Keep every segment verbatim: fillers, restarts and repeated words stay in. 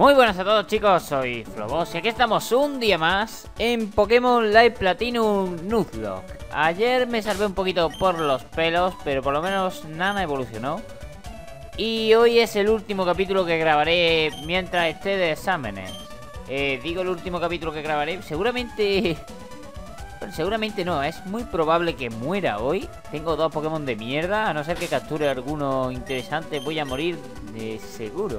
Muy buenas a todos, chicos, soy Flobos y aquí estamos un día más en Pokémon Live Platinum Nuzlocke. Ayer me salvé un poquito por los pelos, pero por lo menos Nana evolucionó. Y hoy es el último capítulo que grabaré mientras esté de exámenes. eh, Digo el último capítulo que grabaré, seguramente... Bueno, seguramente no, es muy probable que muera hoy. Tengo dos Pokémon de mierda, a no ser que capture alguno interesante voy a morir de seguro.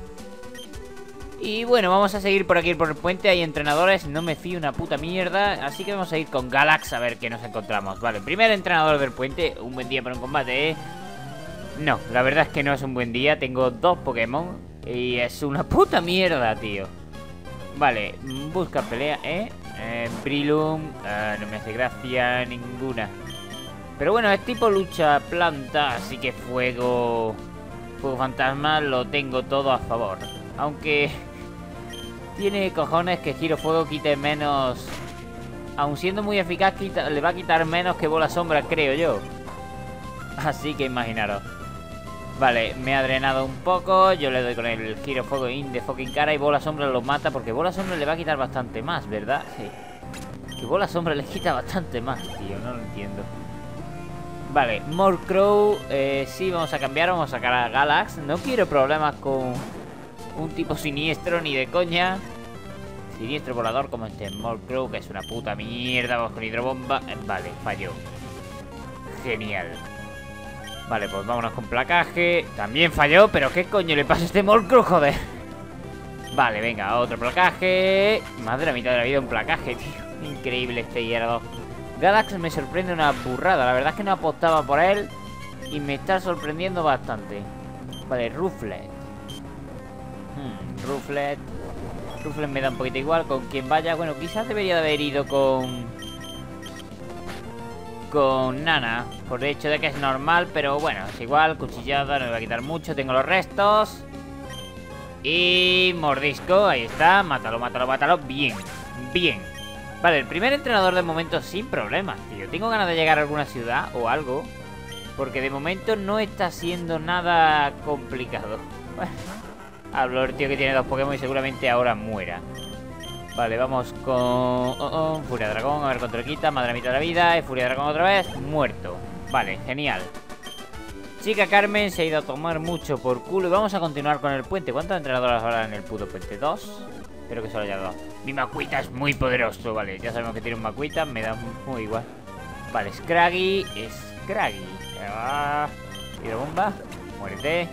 Y bueno, vamos a seguir por aquí por el puente. Hay entrenadores, no me fío una puta mierda. Así que vamos a ir con Galax a ver qué nos encontramos. Vale, primer entrenador del puente. Un buen día para un combate, ¿eh? No, la verdad es que no es un buen día. Tengo dos Pokémon y es una puta mierda, tío. Vale, busca pelea, ¿eh? eh Brilum, eh, no me hace gracia ninguna. Pero bueno, es tipo lucha planta, así que fuego... Fuego fantasma lo tengo todo a favor. Aunque... tiene cojones que Giro Fuego quite menos. Aun siendo muy eficaz, quita, le va a quitar menos que Bola Sombra, creo yo. Así que imaginaros. Vale, me ha drenado un poco. Yo le doy con el Giro Fuego in de fucking cara y Bola Sombra lo mata. Porque Bola Sombra le va a quitar bastante más, ¿verdad? Sí. Que Bola Sombra le quita bastante más, tío. No lo entiendo. Vale, Murkrow. Eh, sí, vamos a cambiar. Vamos a sacar a Galax. No quiero problemas con... un tipo siniestro ni de coña. Siniestro volador como este Murkrow, que es una puta mierda. Vamos con hidrobomba. Vale, falló. Genial. Vale, pues vámonos con placaje. También falló, pero ¿qué coño le pasa a este Murkrow, joder? Vale, venga, otro placaje. Más de la mitad de la vida un placaje, tío. Increíble este hierro. Galax me sorprende una burrada. La verdad es que no apostaba por él y me está sorprendiendo bastante. Vale, Rufflet. Hmm, Rufflet. Rufflet me da un poquito igual con quien vaya. Bueno, quizás debería de haber ido con... Con Nana. Por el hecho de que es normal, pero bueno, es igual. Cuchillada, no me va a quitar mucho. Tengo los restos. Y mordisco, ahí está. Mátalo, mátalo, mátalo. Bien, bien. Vale, el primer entrenador de momento sin problemas, tío. Tengo ganas de llegar a alguna ciudad o algo, porque de momento no está siendo nada complicado. Bueno, hablo el tío que tiene dos Pokémon y seguramente ahora muera. Vale, vamos con... Oh, oh, Furia Dragón, a ver cuánto le quita. Madre mitad de la vida. Y Furia Dragón otra vez. Muerto. Vale, genial. Chica Carmen se ha ido a tomar mucho por culo. Y vamos a continuar con el puente. ¿Cuántos entrenadores habrá en el puto puente? ¿Dos? Espero que solo haya dos. Mi Makuita es muy poderoso. Vale, ya sabemos que tiene un Makuita. Me da muy igual. Vale, Scraggy. Scraggy. Ah, hidrobomba. Muérete.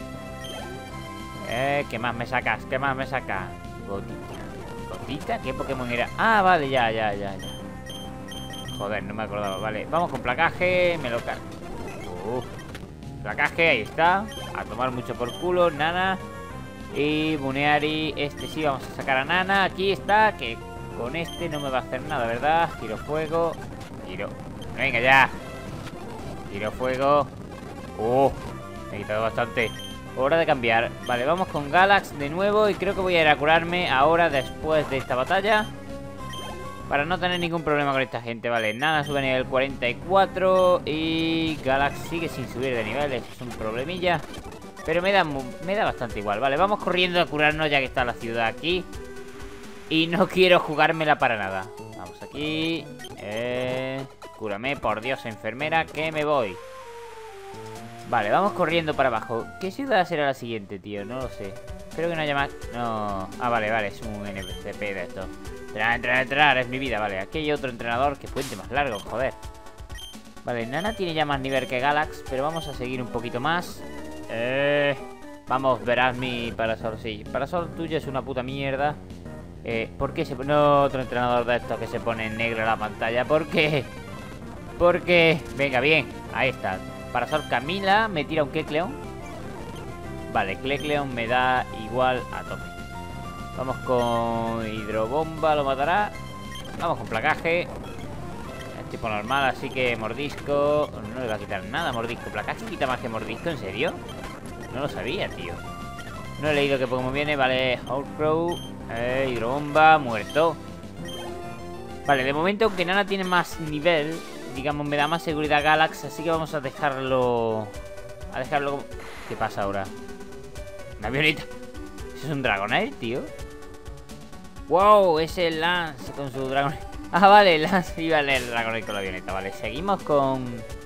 Eh, ¿qué más me sacas? ¿Qué más me sacas? Gotita. ¿Gotita? ¿Qué Pokémon era? Ah, vale, ya, ya, ya, ya. Joder, no me acordaba. Vale, vamos con placaje. Me lo cargo. Uh, placaje, ahí está. A tomar mucho por culo, Nana. Y Buneari. Este sí, vamos a sacar a Nana. Aquí está, que con este no me va a hacer nada, ¿verdad? Tiro fuego. Tiro. Venga, ya. Tiro fuego. Uh, me he quitado bastante. Hora de cambiar. Vale, vamos con Galax de nuevo. Y creo que voy a ir a curarme ahora después de esta batalla, para no tener ningún problema con esta gente. Vale, Nana sube a nivel cuarenta y cuatro. Y Galax sigue sin subir de nivel. Eso es un problemilla, pero me da, me da bastante igual. Vale, vamos corriendo a curarnos ya que está la ciudad aquí. Y no quiero jugármela para nada. Vamos aquí. Eh, cúrame, por Dios, enfermera, que me voy. Vale, vamos corriendo para abajo. ¿Qué ciudad será la siguiente, tío? No lo sé. Espero que no haya más... No... Ah, vale, vale, es un N P C P de esto. Entrar, entrar, entrar, es mi vida, vale. Aquí hay otro entrenador. Que puente más largo, joder. Vale, Nana tiene ya más nivel que Galax, pero vamos a seguir un poquito más. Eh... Vamos, verás mi parasol, sí. Parasol tuyo es una puta mierda. Eh, ¿por qué se pone otro entrenador de estos que se pone en negro en la pantalla? ¿Por qué? Porque... Venga, bien, ahí está. Parasol Camila, me tira un Kecleon. Vale, Kecleon me da igual a tope. Vamos con hidrobomba, lo matará. Vamos con placaje. Es tipo normal, así que mordisco. No le va a quitar nada, mordisco. Placaje quita más que mordisco, ¿en serio? No lo sabía, tío. No he leído que Pokémon viene. Vale, Murkrow. Eh, hidrobomba, muerto. Vale, de momento, aunque Nana tiene más nivel, digamos, me da más seguridad Galax, así que vamos a dejarlo... A dejarlo... ¿Qué pasa ahora? Una avioneta. ¿Es un Dragonair, tío? Wow, es el Lance con su Dragonair. Ah, vale, el Lance iba a leer el Dragonair con la avioneta. Vale, seguimos con...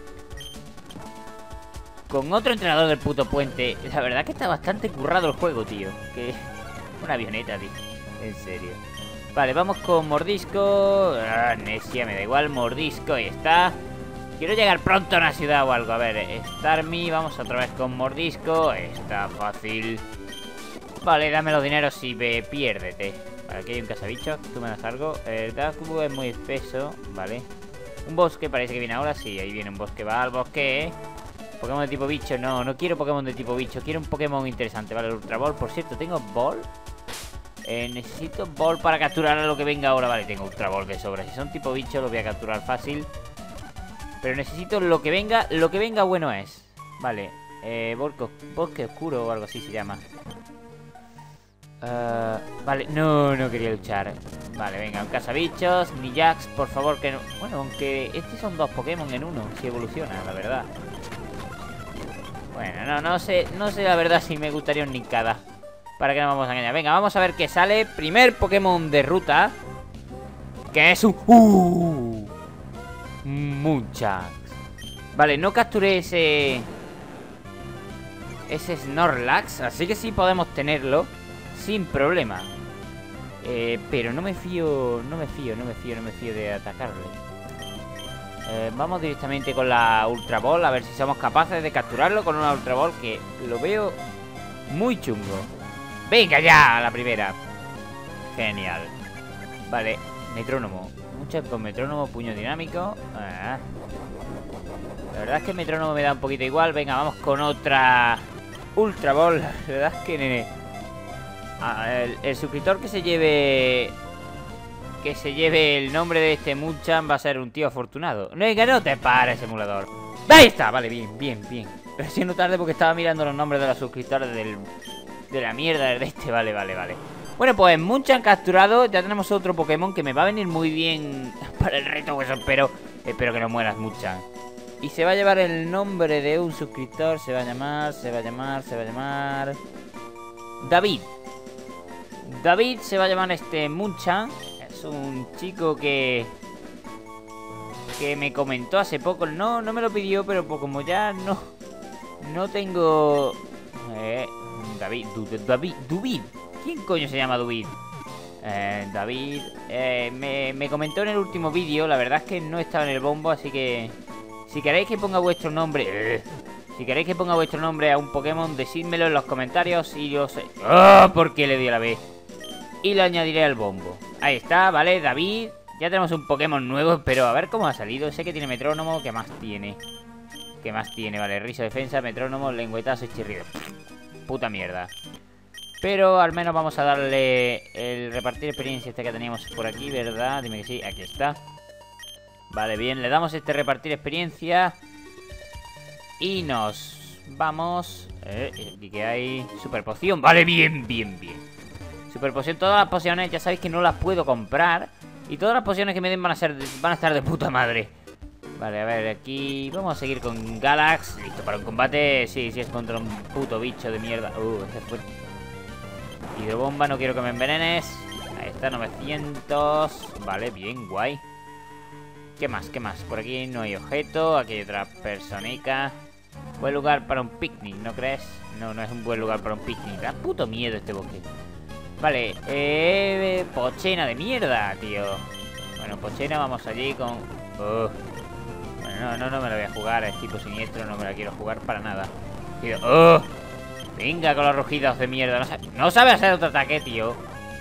Con otro entrenador del puto puente. La verdad que está bastante currado el juego, tío. Que... Una avioneta, tío. En serio. Vale, vamos con Mordisco. Ah, Nesia, me da igual. Mordisco, ahí está. Quiero llegar pronto a una ciudad o algo. A ver, Starmie, vamos otra vez con Mordisco. Está fácil. Vale, dame los dineros y ve, piérdete. Vale, aquí hay un cazabicho. Tú me das algo. El Darkwood es muy espeso. Vale. Un bosque, parece que viene ahora. Sí, ahí viene un bosque. Va al bosque. Pokémon de tipo bicho. No, no quiero Pokémon de tipo bicho. Quiero un Pokémon interesante. Vale, el Ultra Ball. Por cierto, ¿tengo Ball? Eh, necesito Ball para capturar a lo que venga ahora. Vale, tengo Ultra Ball de sobra. Si son tipo bicho, lo voy a capturar fácil. Pero necesito lo que venga. Lo que venga bueno es. Vale. Eh, bosque, bosque oscuro o algo así se llama. Uh, vale, no, no quería luchar. Vale, venga, un cazabichos. Ni Jax, por favor, que no. Bueno, aunque estos son dos Pokémon en uno. Si evoluciona, la verdad. Bueno, no, no sé. No sé la verdad si me gustaría un Nincada. Para que no vamos a engañar. Venga, vamos a ver qué sale. Primer Pokémon de ruta. Que es un... ¡Uh! Muchas. Vale, no capturé ese... Ese Snorlax. Así que sí podemos tenerlo sin problema. eh, Pero no me fío. No me fío, no me fío, no me fío de atacarle. eh, Vamos directamente con la Ultra Ball. A ver si somos capaces de capturarlo con una Ultra Ball, que lo veo muy chungo. Venga ya, la primera. Genial. Vale, metrónomo. Mucho con metrónomo, puño dinámico. ah. La verdad es que el metrónomo me da un poquito igual. Venga, vamos con otra Ultra Ball. La verdad es que nene, ah, el, el suscriptor que se lleve Que se lleve el nombre de este Munchan va a ser un tío afortunado. No, que no te pares, emulador. Ahí está, vale, bien, bien, bien. Pero siendo tarde porque estaba mirando los nombres de los suscriptores del, de la mierda de este. Vale, vale, vale. Bueno, pues Munchan capturado. Ya tenemos otro Pokémon que me va a venir muy bien para el reto, pues espero. Espero que no mueras, Munchan. Y se va a llevar el nombre de un suscriptor. Se va a llamar, se va a llamar, se va a llamar David. David se va a llamar este Munchan. Es un chico que Que me comentó hace poco. No, no me lo pidió, pero pues como ya no No tengo eh, David, du, David, David. ¿Quién coño se llama David? Eh, David eh, me, me comentó en el último vídeo. La verdad es que no estaba en el bombo, así que si queréis que ponga vuestro nombre eh, Si queréis que ponga vuestro nombre a un Pokémon, decídmelo en los comentarios y yo sé. ¡Oh! ¿Por qué le di a la B? Y lo añadiré al bombo. Ahí está, vale, David. Ya tenemos un Pokémon nuevo, pero a ver cómo ha salido. Sé que tiene metrónomo, ¿qué más tiene? ¿Qué más tiene? Vale, rizo, defensa, metrónomo, lengüetazo y chirrido. Puta mierda. Pero al menos vamos a darle el repartir experiencia este que teníamos por aquí, ¿verdad? Dime que sí, aquí está. Vale, bien, le damos este repartir experiencia. Y nos vamos. Eh, ¿y qué hay? Super poción, vale, bien, bien, bien. Super poción, todas las pociones, ya sabéis que no las puedo comprar. Y todas las pociones que me den van a ser van a estar de puta madre. Vale, a ver, aquí vamos a seguir con Galax. Listo para un combate. Sí, sí, es contra un puto bicho de mierda. Uh, ese fue. Hidrobomba, no quiero que me envenenes. Ahí está, novecientos. Vale, bien, guay. ¿Qué más? ¿Qué más? Por aquí no hay objeto. Aquí hay otra personita. Buen lugar para un picnic, ¿no crees? No, no es un buen lugar para un picnic. Da puto miedo este bosque. Vale, eh, Pochena de mierda, tío. Bueno, Pochena, vamos allí con... Uh. Bueno, no, no, no me la voy a jugar. Es tipo siniestro, no me la quiero jugar para nada. Tío, uh. Venga con los rugidos de mierda. No sabe, no sabe hacer otro ataque, tío.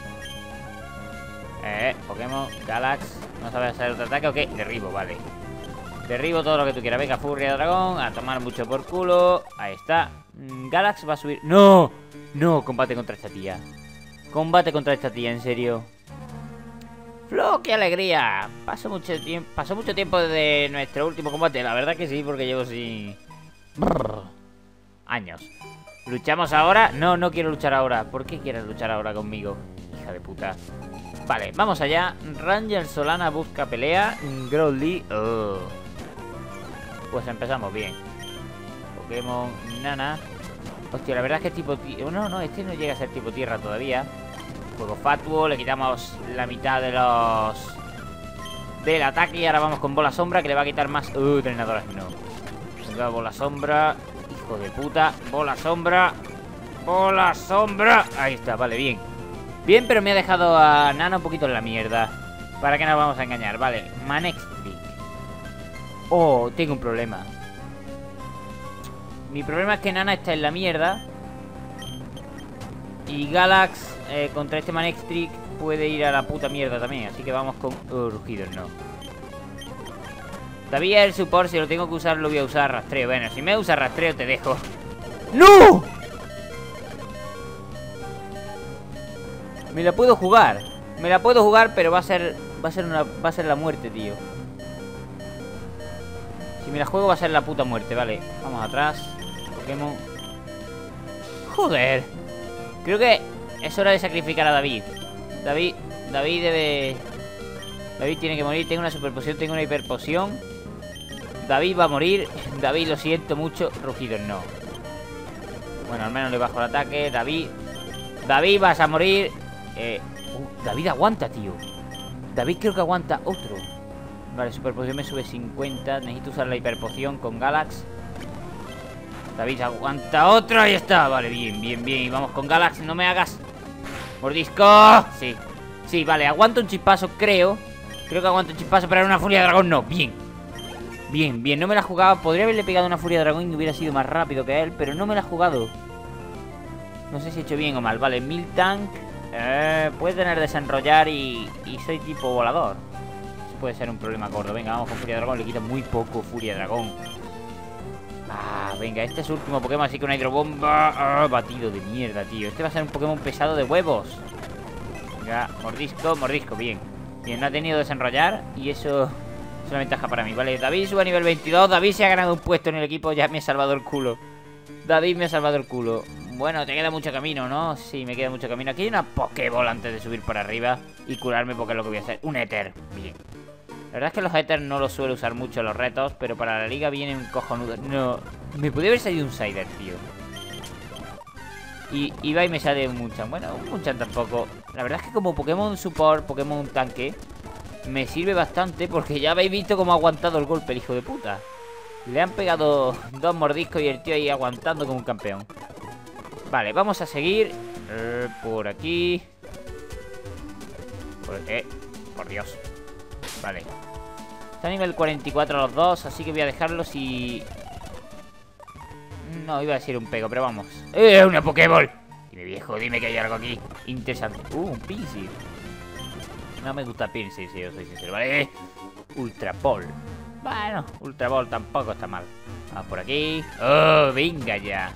Eh, Pokémon, Galax. ¿No sabe hacer otro ataque o qué? Derribo, vale. Derribo todo lo que tú quieras. Venga, Furia Dragón. A tomar mucho por culo. Ahí está. Galax va a subir. ¡No! No, combate contra esta tía. Combate contra esta tía, en serio. ¡Flo, qué alegría! Pasó mucho tiempo, pasó mucho tiempo desde nuestro último combate. La verdad que sí, porque llevo sin... Brrr. Años. ¿Luchamos ahora? No, no quiero luchar ahora. ¿Por qué quieres luchar ahora conmigo? Hija de puta. Vale, vamos allá. Ranger Solana busca pelea. Growly. Oh. Pues empezamos bien. Pokémon Nana. Hostia, la verdad es que tipo tierra... No, no, este no llega a ser tipo tierra todavía. Fuego fatuo, le quitamos la mitad de los... del ataque y ahora vamos con bola sombra que le va a quitar más... Uh, drenadoras, no. Venga, bola sombra. Hijo de puta. Bola sombra. Bola sombra. Ahí está, vale, bien. Bien, pero me ha dejado a Nana un poquito en la mierda. ¿Para qué nos vamos a engañar? Vale, Manextric. Oh, tengo un problema. Mi problema es que Nana está en la mierda. Y Galax eh, contra este Manextric puede ir a la puta mierda también. Así que vamos con... Oh, rugidos, no. Todavía el support, si lo tengo que usar, lo voy a usar rastreo. Bueno, si me usa rastreo, te dejo. ¡No! Me la puedo jugar. Me la puedo jugar, pero va a ser... Va a ser una... Va a ser la muerte, tío. Si me la juego va a ser la puta muerte, vale. Vamos atrás. Pokémon. Joder. Creo que es hora de sacrificar a David. David... David debe... David tiene que morir. Tengo una super poción, tengo una hiper poción. David va a morir. David, lo siento mucho. Rugidos no. Bueno, al menos le bajo el ataque. David... David, vas a morir. Eh... Uh, David aguanta, tío. David creo que aguanta otro. Vale, super poción me sube cincuenta. Necesito usar la hiperpoción con Galax. David aguanta otro. Ahí está. Vale, bien, bien, bien. Y vamos con Galax. No me hagas mordisco. Sí, sí, vale, aguanto un chispazo, creo. Creo que aguanto un chispazo, pero era una furia de dragón. No, bien. Bien, bien, no me la jugaba. Podría haberle pegado una furia de dragón y hubiera sido más rápido que él, pero no me la he jugado. No sé si he hecho bien o mal. Vale, Miltank eh, puede tener desenrollar y, y soy tipo volador. Eso puede ser un problema gordo. Venga, vamos con furia de dragón. Le quita muy poco furia de dragón. Ah, venga, este es su último Pokémon, así que una hidrobomba. Ah, batido de mierda, tío. Este va a ser un Pokémon pesado de huevos. Venga, mordisco, mordisco, bien. Bien, no ha tenido desenrollar y eso es una ventaja para mí. Vale, David sube a nivel veintidós. David se ha ganado un puesto en el equipo. Ya me ha salvado el culo. David me ha salvado el culo. Bueno, te queda mucho camino, ¿no? Sí, me queda mucho camino. Aquí hay una Pokéball antes de subir para arriba y curarme, porque es lo que voy a hacer. Un éter, bien. La verdad es que los éter no los suelo usar mucho en los retos, pero para la liga vienen cojonudos. No, me podría haber salido un Cider, tío. Y iba y me sale un Munchan. Bueno, un Munchan tampoco. La verdad es que como Pokémon support, Pokémon tanque, me sirve bastante porque ya habéis visto cómo ha aguantado el golpe el hijo de puta. Le han pegado dos mordiscos y el tío ahí aguantando como un campeón. Vale, vamos a seguir eh, por aquí. Por, eh, por Dios. Vale. Está a nivel cuarenta y cuatro los dos, así que voy a dejarlos y... No, iba a decir un pego, pero vamos. ¡Eh, una Pokéball! Dime, viejo, dime que hay algo aquí interesante. ¡Uh, un Pinsir! No me gusta Pinsir, si yo soy sincero. Vale. Ultra Ball. Bueno, Ultra Ball tampoco está mal. Vamos por aquí. ¡Oh, venga ya!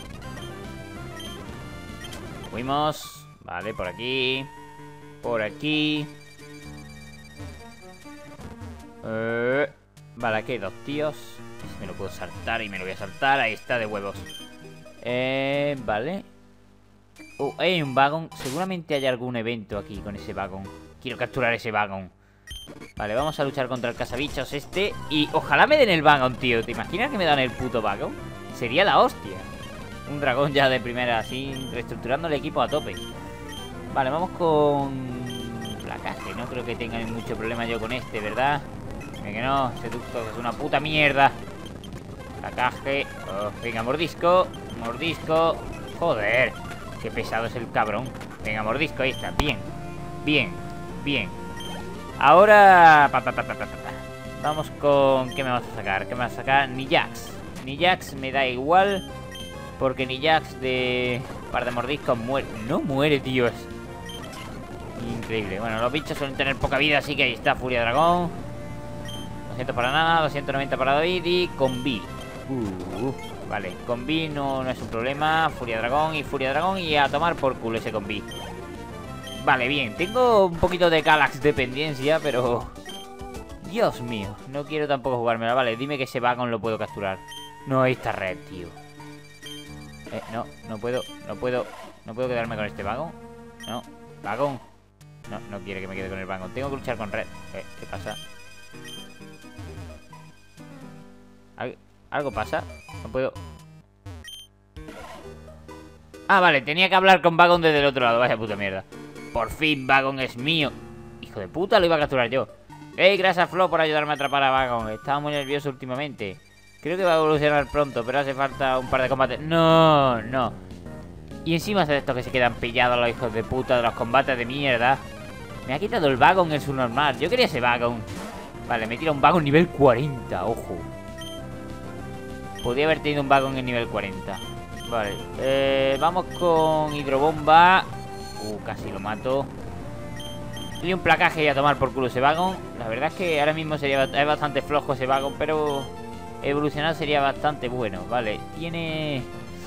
Fuimos. Vale, por aquí. Por aquí. Eh, vale, aquí hay dos tíos. Ese me lo puedo saltar y me lo voy a saltar. Ahí está, de huevos. Eh, vale. Oh, hay un vagón. Seguramente hay algún evento aquí con ese vagón. Quiero capturar ese vagón. Vale, vamos a luchar contra el cazabichos este. Y ojalá me den el vagón, tío. ¿Te imaginas que me dan el puto vagón? Sería la hostia. Un dragón ya de primera, así, reestructurando el equipo a tope. Vale, vamos con... placaje. No creo que tengan mucho problema yo con este, ¿verdad? Que no, Seducto es una puta mierda. Placaje. Oh, venga, mordisco. Mordisco. Joder, qué pesado es el cabrón. Venga, mordisco, ahí está. Bien, bien, bien. Ahora... Pa, pa, pa, pa, pa, pa. Vamos con... ¿Qué me vas a sacar? ¿Qué me vas a sacar? Nijax. Nijax me da igual, porque Nijax de... par de mordiscos muere. No muere, tío. Es increíble. Bueno, los bichos suelen tener poca vida, así que ahí está, Furia Dragón. doscientos para Nana, doscientos noventa para David y con B. Uh, uh, vale, con B no, no es un problema. Furia Dragón y Furia Dragón y a tomar por culo ese con B. Vale, bien, tengo un poquito de Galax dependencia, pero... Dios mío, no quiero tampoco jugármela. Vale, dime que ese vagón lo puedo capturar. No, ahí está red, tío. Eh, no, no puedo, no puedo, no puedo quedarme con este vagón. No, vagón. No, no quiere que me quede con el vagón. Tengo que luchar con red. Eh, ¿qué pasa? ¿Algo pasa? No puedo... Ah, vale, tenía que hablar con Vagon desde el otro lado. Vaya puta mierda. Por fin, Vagon es mío. Hijo de puta, lo iba a capturar yo. Ey, gracias Flo por ayudarme a atrapar a Vagon. Estaba muy nervioso últimamente. Creo que va a evolucionar pronto, pero hace falta un par de combates. No, no. Y encima de estos que se quedan pillados los hijos de puta de los combates de mierda. Me ha quitado el Vagon en su normal. Yo quería ese Vagon. Vale, me tira un Vagon nivel cuarenta, ojo. Podría haber tenido un Vagon en nivel cuarenta. Vale, eh, vamos con hidrobomba. Uh, casi lo mato. Y un placaje y a tomar por culo ese Vagon. La verdad es que ahora mismo sería es bastante flojo ese Vagon, pero evolucionar sería bastante bueno. Vale, tiene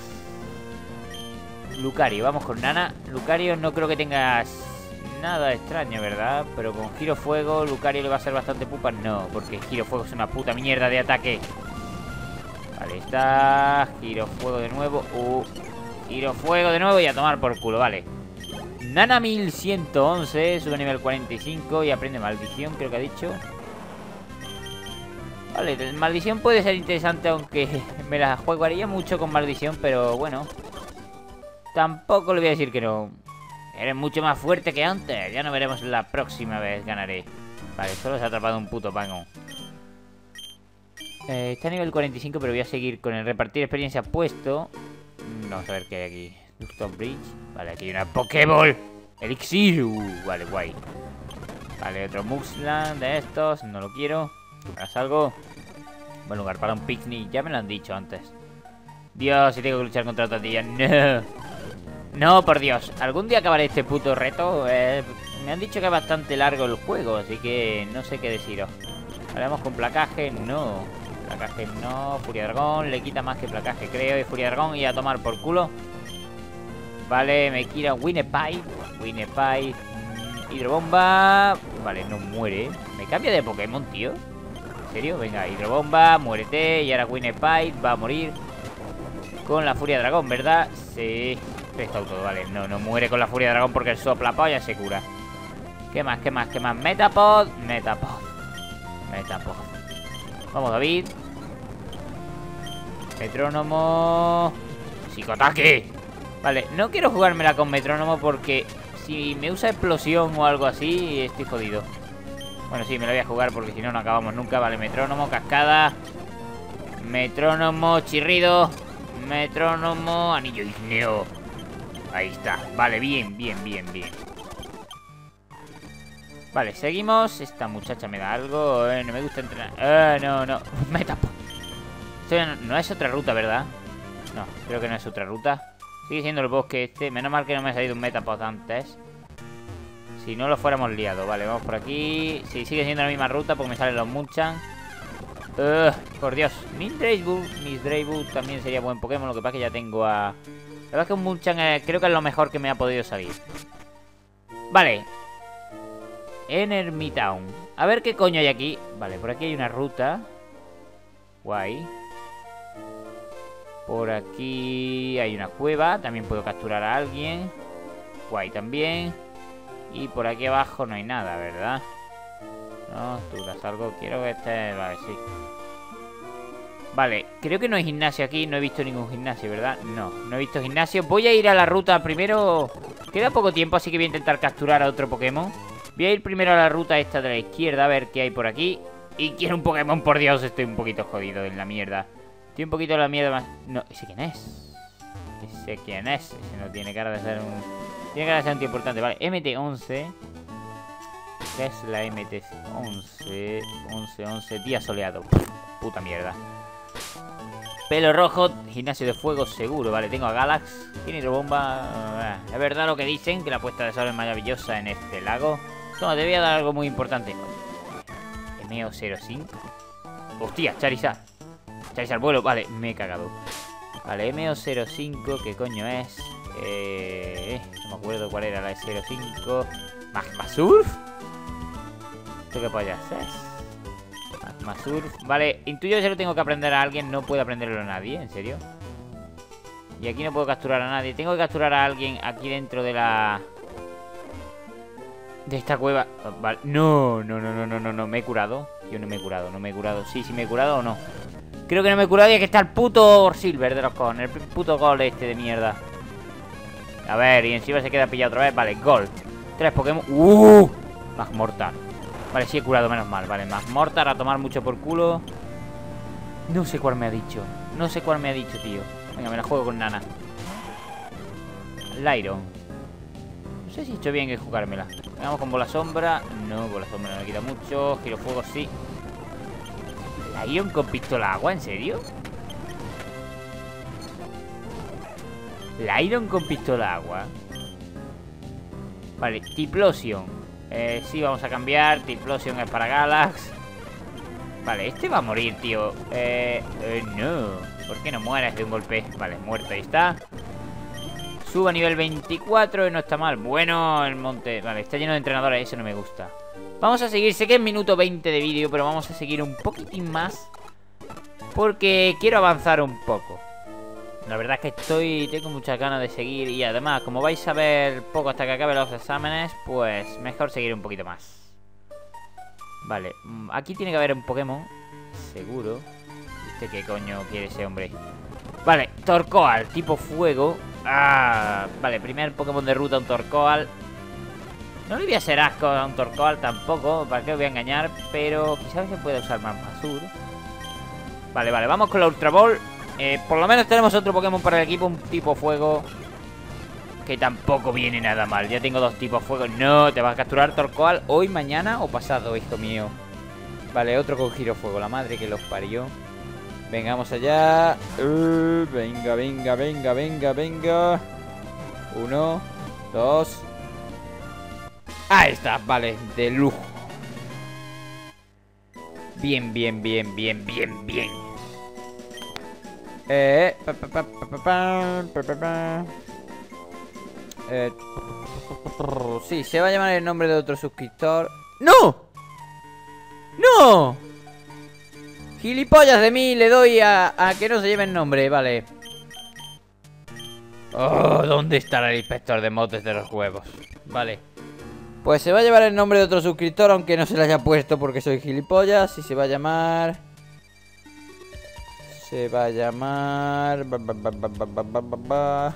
Lucario, vamos con Nana. Lucario no creo que tengas nada extraño, ¿verdad? Pero con Giro Fuego, Lucario le va a ser bastante pupa. No, porque Giro Fuego es una puta mierda de ataque. Vale, está Giro Fuego de nuevo. Uh, Giro Fuego de nuevo y a tomar por culo, vale. Nana mil ciento once, sube a nivel cuarenta y cinco y aprende maldición, creo que ha dicho. Vale, maldición puede ser interesante, aunque me la jugaría mucho con maldición, pero bueno. Tampoco le voy a decir que no. Eres mucho más fuerte que antes. Ya no veremos la próxima vez, ganaré. Vale, solo se ha atrapado un puto Vagon. Eh, está a nivel cuarenta y cinco, pero voy a seguir con el repartir experiencia puesto. Vamos a ver qué hay aquí. Stone Bridge. Vale, aquí hay una Pokéball. Elixir. Uh, vale, guay. Vale, otro Muxland de estos. No lo quiero. Ahora salgo. Buen lugar para un picnic. Ya me lo han dicho antes. Dios, si tengo que luchar contra otra tía. No. No, por Dios. ¿Algún día acabaré este puto reto? Eh, me han dicho que es bastante largo el juego, así que no sé qué deciros. Haremos con placaje. No. Placaje no. Furia Dragón. Le quita más que placaje, creo. Y Furia Dragón y a tomar por culo. Vale, me quita Winnepipe. Winnepipe. Mmm, hidrobomba. Vale, no muere. Me cambia de Pokémon, tío. ¿En serio? Venga, hidrobomba. Muérete. Y ahora Winnepipe va a morir con la Furia Dragón, ¿verdad? Sí. Está todo, vale. No, no muere con la Furia Dragón porque el sopla polla se cura. ¿Qué más? ¿Qué más? ¿Qué más? Metapod. Metapod. Metapod. Vamos, David. Metrónomo. Psicoataque. Vale, no quiero jugármela con metrónomo porque si me usa explosión o algo así, estoy jodido. Bueno, sí, me la voy a jugar porque si no, no acabamos nunca. Vale, metrónomo, cascada. Metrónomo, chirrido. Metrónomo, anillo ígneo. Ahí está. Vale, bien, bien, bien, bien. Vale, seguimos. Esta muchacha me da algo. Eh, no me gusta entrenar. Eh, no, no. Me tapo. Esto no, no es otra ruta, ¿verdad? No, creo que no es otra ruta. Sigue siendo el bosque este. Menos mal que no me ha salido un Metapod antes. Si no lo fuéramos liado. Vale, vamos por aquí. Sí, sigue siendo la misma ruta porque me salen los Munchan. Uh, por Dios. Miss Dreybu. Miss Dreybu también sería buen Pokémon. Lo que pasa es que ya tengo a... La verdad es que un Munchan eh, creo que es lo mejor que me ha podido salir. Vale. Enemy Town. A ver qué coño hay aquí. Vale, por aquí hay una ruta. Guay. Por aquí hay una cueva. También puedo capturar a alguien. Guay también. Y por aquí abajo no hay nada, ¿verdad? No, tú das algo. Quiero que esté... Vale, sí. Vale, creo que no hay gimnasio aquí. No he visto ningún gimnasio, ¿verdad? No, no he visto gimnasio. Voy a ir a la ruta primero. Queda poco tiempo, así que voy a intentar capturar a otro Pokémon. Voy a ir primero a la ruta esta de la izquierda, a ver qué hay por aquí. Y quiero un Pokémon, por Dios, estoy un poquito jodido en la mierda. Estoy un poquito en la mierda más... No, ¿ese quién es? ¿Ese quién es? Ese no tiene cara de ser un... Tiene cara de ser un tío importante, vale. M T once. ¿Qué es la M T once? once, once, día soleado. Puta mierda. Pelo rojo, gimnasio de fuego seguro. Vale, tengo a Galax. Tiene hidrobomba. Es verdad lo que dicen, que la puesta de sol es maravillosa en este lago. Toma, te voy a dar algo muy importante. M O cero cinco. Hostia, Charizard. Charizard vuelo, vale, me he cagado. Vale, M O cero cinco, ¿qué coño es? Eh, no me acuerdo cuál era la de cero cinco. Magma Surf. ¿Esto qué puede hacer? Magma Surf. Vale, intuyo que se lo tengo que aprender a alguien. No puedo aprenderlo a nadie, ¿en serio? Y aquí no puedo capturar a nadie. Tengo que capturar a alguien aquí dentro de la... De esta cueva. Vale. No, no, no, no, no, no, no. Me he curado. Yo no me he curado, no me he curado. Sí, sí me he curado o no. Creo que no me he curado y es que está el puto Silver de los cojones. El puto gol este de mierda. A ver, y encima se queda pillado otra vez. Vale, gol. Tres Pokémon. ¡Uh! Magmortar. Vale, sí he curado, menos mal. Vale, Magmortar a tomar mucho por culo. No sé cuál me ha dicho. No sé cuál me ha dicho, tío. Venga, me la juego con Nana. Lyron. No sé si he hecho bien que jugármela. Vamos con bola sombra. No, bola sombra no me quita mucho. Giro fuego sí. Lyron con pistola agua, ¿en serio? Lyron con pistola agua. Vale, Typhlosion. Eh, sí, vamos a cambiar. Typhlosion es para Galax. Vale, este va a morir, tío. Eh, eh, no. ¿Por qué no mueres de un golpe? Vale, muerto, ahí está. Suba a nivel veinticuatro y no está mal. Bueno, el monte. Vale, está lleno de entrenadores, eso no me gusta. Vamos a seguir, sé que es minuto veinte de vídeo, pero vamos a seguir un poquitín más. Porque quiero avanzar un poco. La verdad es que estoy, tengo muchas ganas de seguir. Y además, como vais a ver poco hasta que acabe los exámenes, pues mejor seguir un poquito más. Vale, aquí tiene que haber un Pokémon. Seguro. ¿Este qué coño quiere ese hombre? Vale, Torkoal, tipo fuego. Ah, vale, primer Pokémon de ruta, un Torkoal. No le voy a hacer asco a un Torkoal tampoco. ¿Para qué os voy a engañar? Pero quizás se puede usar Magmasur. Vale, vale, vamos con la Ultra Ball. Eh, por lo menos tenemos otro Pokémon para el equipo, un tipo fuego. Que tampoco viene nada mal. Ya tengo dos tipos fuego. No, te vas a capturar Torkoal hoy, mañana o pasado, hijo mío. Vale, otro con giro fuego. La madre que los parió. Venga, vamos allá. Uh, venga, venga, venga, venga, venga. Uno, dos. Ahí está, vale, de lujo. Bien, bien, bien, bien, bien, bien. Eh, pa, pa, pa, pa, pa, pa, pa, pa. Eh, sí, se va a llamar el nombre de otro suscriptor. ¡No! ¡No! Gilipollas de mí, le doy a, a que no se lleve el nombre, vale. Oh, ¿dónde estará el inspector de motes de los huevos? Vale. Pues se va a llevar el nombre de otro suscriptor, aunque no se le haya puesto porque soy gilipollas. Y se va a llamar... Se va a llamar... Ba, ba, ba, ba, ba, ba, ba, ba.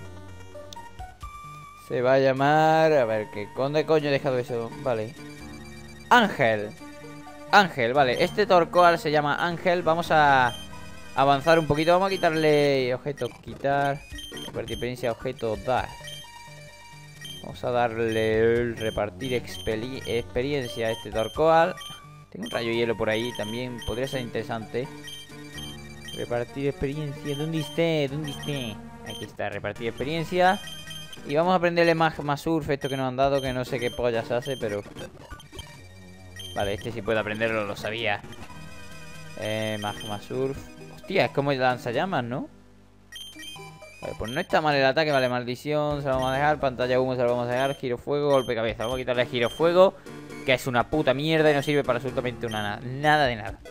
Se va a llamar... A ver, ¿qué? ¿Dónde coño he dejado eso? Vale. Ángel. Ángel, vale. Este Torkoal se llama Ángel. Vamos a avanzar un poquito. Vamos a quitarle objeto. Quitar. Repartir experiencia, objeto, dar. Vamos a darle repartir experiencia a este Torkoal. Tengo un rayo hielo por ahí también. Podría ser interesante. Repartir experiencia. ¿Dónde esté? ¿Dónde esté? Aquí está, repartir experiencia. Y vamos a aprenderle Magma Surf, esto que nos han dado, que no sé qué pollas hace, pero... Vale, este sí puede aprenderlo, lo sabía. Eh, Magma Surf. Hostia, es como el lanzallamas, ¿no? Vale, pues no está mal el ataque, vale, maldición, se lo vamos a dejar. Pantalla humo, se lo vamos a dejar. Giro fuego, golpe cabeza. Vamos a quitarle giro fuego, que es una puta mierda y no sirve para absolutamente una nada. Nada de nada.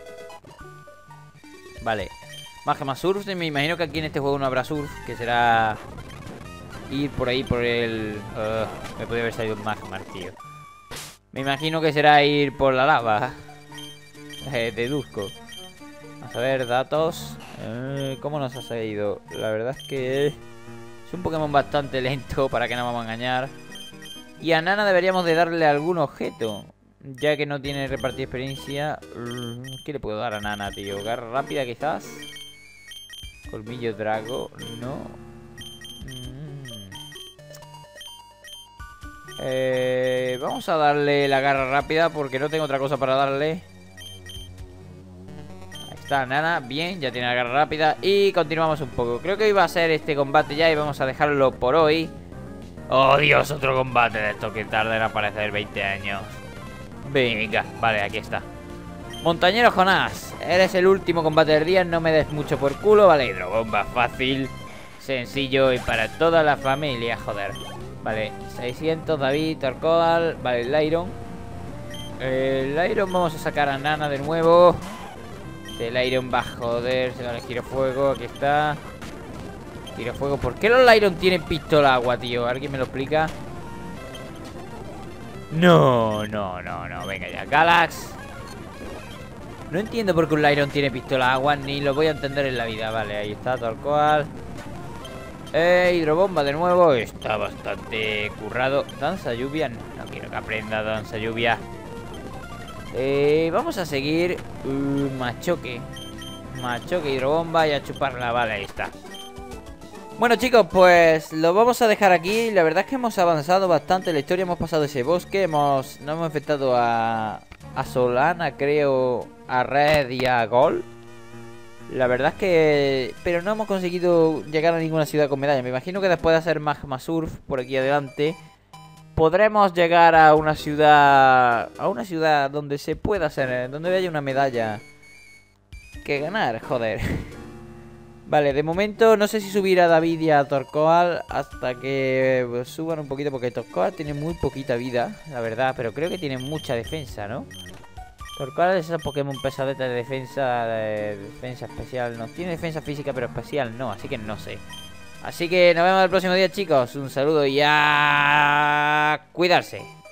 Vale. Magma Surf, me imagino que aquí en este juego no habrá surf, que será... ir por ahí por el... Uh, me podría haber salido un Magmar, tío. Me imagino que será ir por la lava. Eh, deduzco. Vamos a ver, datos. Eh, ¿Cómo nos ha salido? La verdad es que es un Pokémon bastante lento, para que no vamos a engañar. Y a Nana deberíamos de darle algún objeto, ya que no tiene repartir experiencia. ¿Qué le puedo dar a Nana, tío? Garra rápida quizás. Colmillo Drago, no. Eh, vamos a darle la garra rápida porque no tengo otra cosa para darle. Ahí está, Nana, bien, ya tiene la garra rápida. Y continuamos un poco. Creo que iba a ser este combate ya y vamos a dejarlo por hoy. Oh Dios, otro combate de estos que tarda en aparecer veinte años. Venga, vale, aquí está. Montañero Jonás, eres el último combate del día, no me des mucho por culo. Vale, hidrobomba, fácil, sencillo y para toda la familia, joder. Vale, seiscientos, David, Torkoal. Vale, el Lyron. El Lyron vamos a sacar a Nana de nuevo. El Lyron va a joder. Se va a giro fuego, aquí está. Giro fuego, ¿por qué los Lyron tienen pistola agua, tío? ¿Alguien me lo explica? No, no, no, no, venga ya, Galax. No entiendo por qué un Lyron tiene pistola agua, ni lo voy a entender en la vida. Vale, ahí está, Torkoal. Eh, hidrobomba de nuevo. Está bastante currado. Danza lluvia. No, no quiero que aprenda danza lluvia. Eh, vamos a seguir. Uh, machoque. Machoque, hidrobomba y a chuparla. Vale, ahí está. Bueno, chicos, pues lo vamos a dejar aquí. La verdad es que hemos avanzado bastante en la historia. Hemos pasado ese bosque. Hemos, nos hemos enfrentado a, a Solana, creo, a Red y a Gol. La verdad es que... Pero no hemos conseguido llegar a ninguna ciudad con medalla. Me imagino que después de hacer Magma Surf por aquí adelante, podremos llegar a una ciudad... A una ciudad donde se pueda hacer... Donde haya una medalla que ganar, joder. Vale, de momento no sé si subir a David y a Torkoal hasta que pues, suban un poquito, porque Torkoal tiene muy poquita vida, la verdad, pero creo que tiene mucha defensa, ¿no? Torkoal es ese Pokémon pesadete de defensa, de defensa especial, no tiene defensa física, pero especial no, así que no sé. Así que nos vemos el próximo día, chicos. Un saludo y a cuidarse.